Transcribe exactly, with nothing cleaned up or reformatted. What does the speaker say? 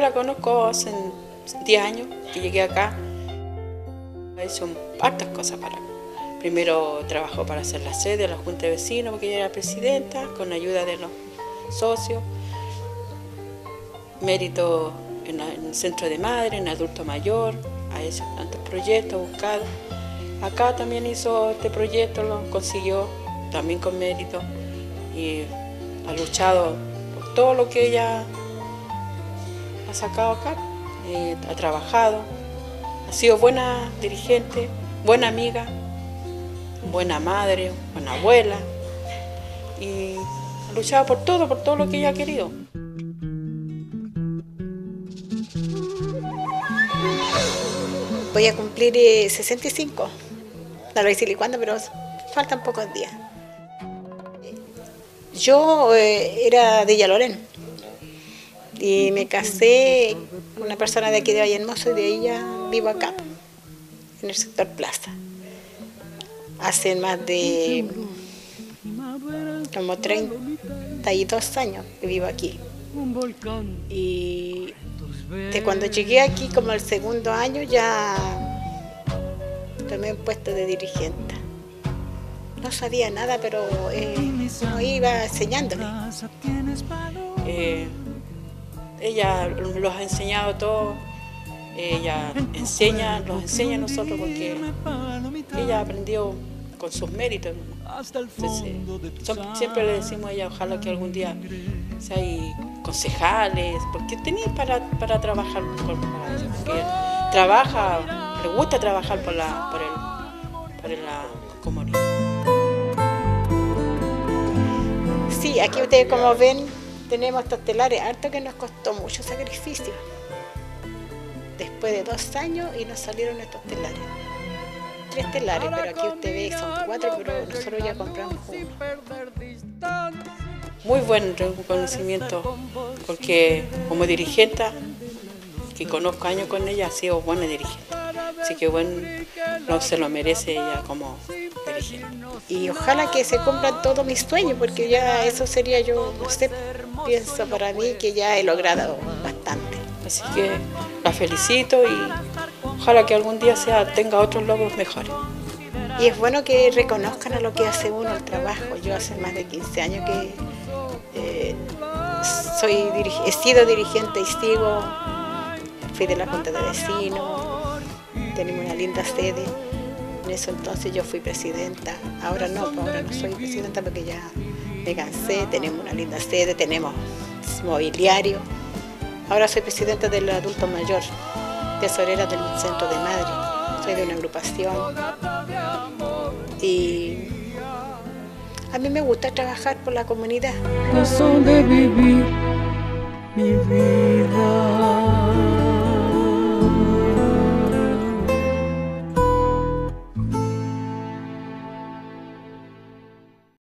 la conozco hace diez años que llegué acá. Ha hecho hartas cosas para mí. Primero trabajó para hacer la sede de la Junta de Vecinos, porque ella era presidenta, con ayuda de los socios. Mérito en, en el centro de madre, en adulto mayor, ha hecho tantos proyectos buscados. Acá también hizo este proyecto, lo consiguió también con mérito y ha luchado por todo lo que ella ha sacado acá, eh, ha trabajado, ha sido buena dirigente, buena amiga, buena madre, buena abuela y ha luchado por todo, por todo lo que ella ha querido. Voy a cumplir eh, sesenta y cinco, no lo voy a decir cuándo, pero faltan pocos días. Yo eh, era de Yalorén y me casé con una persona de aquí de Valle Hermoso y de ahí ya vivo acá, en el sector Plaza. Hace más de como treinta y dos años que vivo aquí. Y de cuando llegué aquí, como el segundo año, ya tomé un puesto de dirigente. No sabía nada, pero eh, uno iba enseñándole. Eh, ella los ha enseñado todo, ella enseña, nos enseña a nosotros porque ella aprendió con sus méritos. Entonces, son, siempre le decimos a ella, ojalá que algún día seáis concejales, porque tenéis para, para trabajar por, para ella, porque trabaja, le gusta trabajar por la, por el, por la comunidad. Sí, aquí ustedes como ven tenemos estos telares, harto que nos costó mucho sacrificio. Después de dos años y nos salieron estos telares. Tres telares, pero aquí usted ve son cuatro, pero nosotros ya compramos uno. Muy buen reconocimiento, porque como dirigente, que conozco años con ella, ha sido buena dirigente. Así que bueno, no se lo merece ella como dirigente. Y ojalá que se cumplan todos mis sueños, porque ya eso sería yo, no sé, pienso para mí que ya he logrado bastante. Así que la felicito y ojalá que algún día sea, tenga otros logros mejores. Y es bueno que reconozcan a lo que hace uno el trabajo. Yo hace más de quince años que eh, soy, he sido dirigente y sigo, fui de la Junta de Vecinos, tenemos una linda sede. En eso entonces yo fui presidenta, ahora no, ahora no soy presidenta porque ya me cansé, tenemos una linda sede, tenemos mobiliario. Ahora soy presidenta del adulto mayor, tesorera del centro de madre, soy de una agrupación y a mí me gusta trabajar por la comunidad. Razón de vivir mi vida.